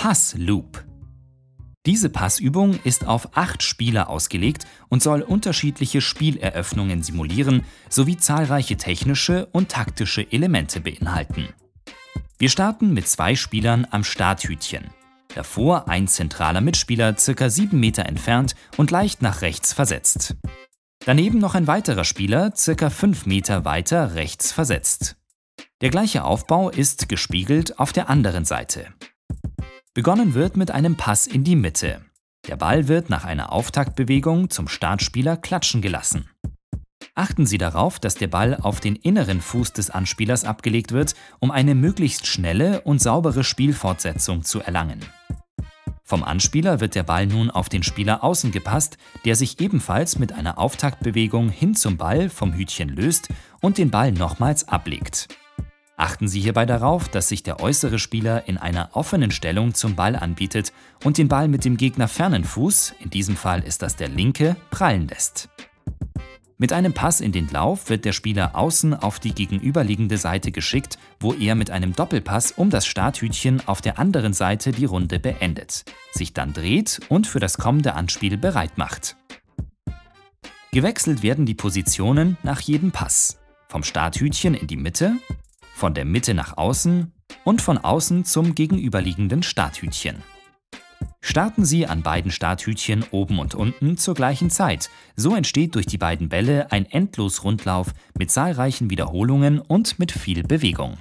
Pass-Loop. Diese Passübung ist auf 8 Spieler ausgelegt und soll unterschiedliche Spieleröffnungen simulieren sowie zahlreiche technische und taktische Elemente beinhalten. Wir starten mit 2 Spielern am Starthütchen. Davor ein zentraler Mitspieler ca. 7 Meter entfernt und leicht nach rechts versetzt. Daneben noch ein weiterer Spieler ca. 5 Meter weiter rechts versetzt. Der gleiche Aufbau ist gespiegelt auf der anderen Seite. Begonnen wird mit einem Pass in die Mitte. Der Ball wird nach einer Auftaktbewegung zum Startspieler klatschen gelassen. Achten Sie darauf, dass der Ball auf den inneren Fuß des Anspielers abgelegt wird, um eine möglichst schnelle und saubere Spielfortsetzung zu erlangen. Vom Anspieler wird der Ball nun auf den Spieler außen gepasst, der sich ebenfalls mit einer Auftaktbewegung hin zum Ball vom Hütchen löst und den Ball nochmals ablegt. Achten Sie hierbei darauf, dass sich der äußere Spieler in einer offenen Stellung zum Ball anbietet und den Ball mit dem gegnerfernen Fuß, in diesem Fall ist das der linke, prallen lässt. Mit einem Pass in den Lauf wird der Spieler außen auf die gegenüberliegende Seite geschickt, wo er mit einem Doppelpass um das Starthütchen auf der anderen Seite die Runde beendet, sich dann dreht und für das kommende Anspiel bereit macht. Gewechselt werden die Positionen nach jedem Pass, vom Starthütchen in die Mitte, von der Mitte nach außen und von außen zum gegenüberliegenden Starthütchen. Starten Sie an beiden Starthütchen oben und unten zur gleichen Zeit. So entsteht durch die beiden Bälle ein Endlosrundlauf mit zahlreichen Wiederholungen und mit viel Bewegung.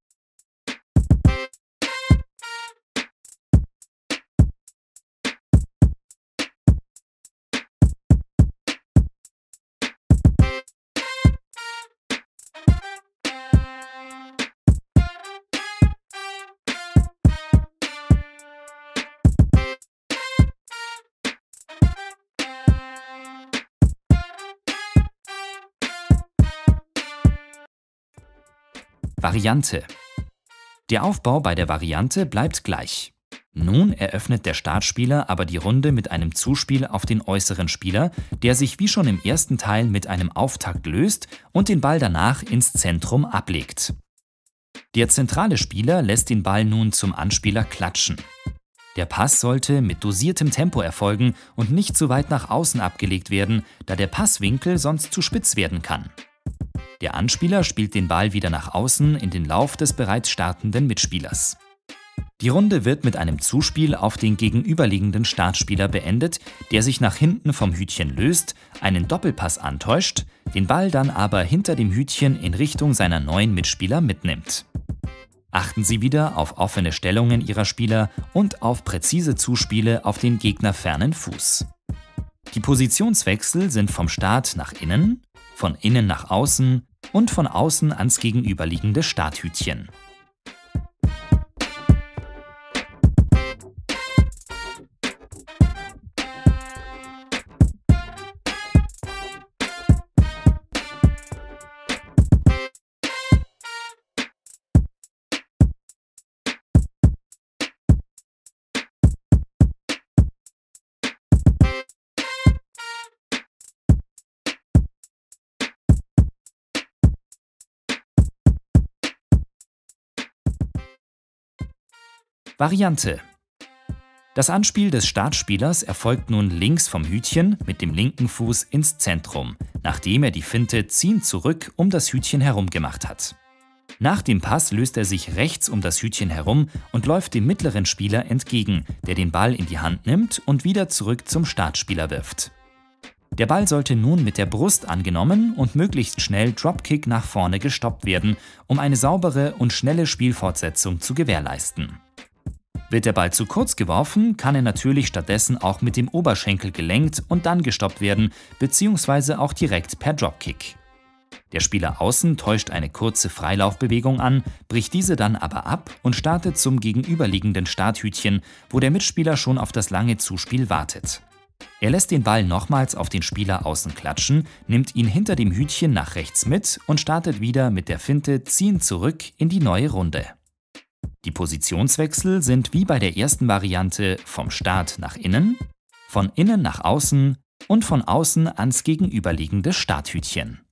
Variante. Der Aufbau bei der Variante bleibt gleich. Nun eröffnet der Startspieler aber die Runde mit einem Zuspiel auf den äußeren Spieler, der sich wie schon im ersten Teil mit einem Auftakt löst und den Ball danach ins Zentrum ablegt. Der zentrale Spieler lässt den Ball nun zum Anspieler klatschen. Der Pass sollte mit dosiertem Tempo erfolgen und nicht zu weit nach außen abgelegt werden, da der Passwinkel sonst zu spitz werden kann. Der Anspieler spielt den Ball wieder nach außen in den Lauf des bereits startenden Mitspielers. Die Runde wird mit einem Zuspiel auf den gegenüberliegenden Startspieler beendet, der sich nach hinten vom Hütchen löst, einen Doppelpass antäuscht, den Ball dann aber hinter dem Hütchen in Richtung seiner neuen Mitspieler mitnimmt. Achten Sie wieder auf offene Stellungen Ihrer Spieler und auf präzise Zuspiele auf den gegnerfernen Fuß. Die Positionswechsel sind vom Start nach innen, von innen nach außen und von außen ans gegenüberliegende Starthütchen. Variante. Das Anspiel des Startspielers erfolgt nun links vom Hütchen mit dem linken Fuß ins Zentrum, nachdem er die Finte Ziehen zurück um das Hütchen herum gemacht hat. Nach dem Pass löst er sich rechts um das Hütchen herum und läuft dem mittleren Spieler entgegen, der den Ball in die Hand nimmt und wieder zurück zum Startspieler wirft. Der Ball sollte nun mit der Brust angenommen und möglichst schnell Dropkick nach vorne gestoppt werden, um eine saubere und schnelle Spielfortsetzung zu gewährleisten. Wird der Ball zu kurz geworfen, kann er natürlich stattdessen auch mit dem Oberschenkel gelenkt und dann gestoppt werden, beziehungsweise auch direkt per Dropkick. Der Spieler außen täuscht eine kurze Freilaufbewegung an, bricht diese dann aber ab und startet zum gegenüberliegenden Starthütchen, wo der Mitspieler schon auf das lange Zuspiel wartet. Er lässt den Ball nochmals auf den Spieler außen klatschen, nimmt ihn hinter dem Hütchen nach rechts mit und startet wieder mit der Finte Ziehen zurück in die neue Runde. Die Positionswechsel sind wie bei der ersten Variante vom Start nach innen, von innen nach außen und von außen ans gegenüberliegende Starthütchen.